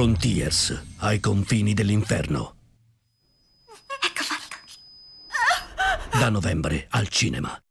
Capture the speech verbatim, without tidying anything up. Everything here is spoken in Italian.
Frontiers, ai confini dell'inferno. Ecco fatto. Da novembre al cinema.